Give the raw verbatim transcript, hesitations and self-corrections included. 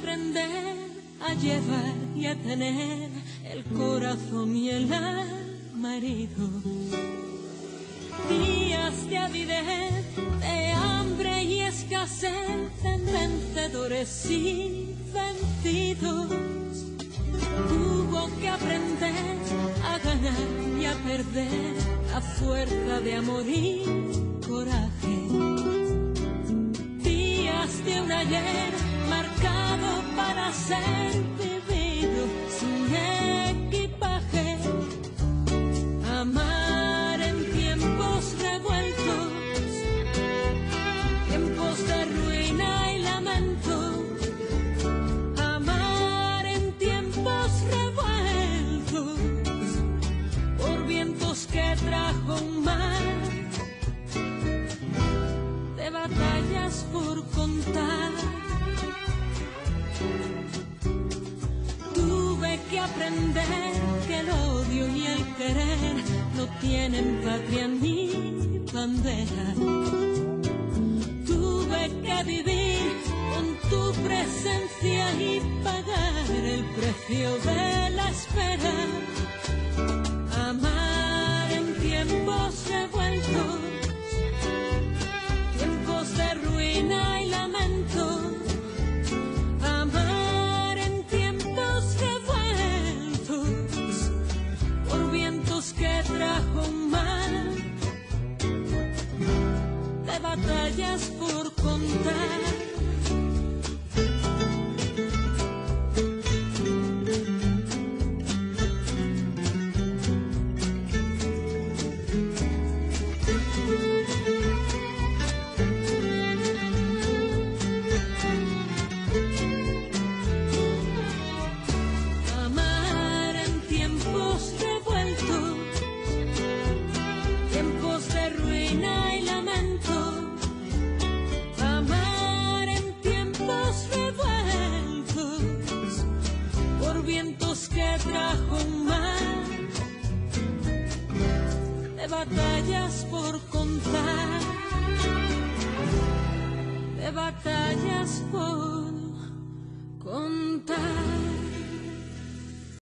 aprender a llevar y a tener el corazón y el alma herido. Días de avidez, de hambre y escasez, en vencedores y vencidos. Tuvo que aprender a ganar y a perder a fuerza de amor y coraje. Días de un ayer marcado para ser vivido sin equipaje. Amar en tiempos revueltos, tiempos de ruina y lamento. Amar en tiempos revueltos, por vientos que trajo un mar, de batallas por contar. Tuve que aprender que el odio y el querer no tienen patria ni bandera. Tuve que vivir con tu presencia y pagar el precio de la espera. Amar en tiempos revueltos, tiempos de ruina y lamento. Amar en tiempos revueltos, por vientos que trajo un mar, de batallas por contar. Vientos que trajo un mar, de batallas por contar, de batallas por contar.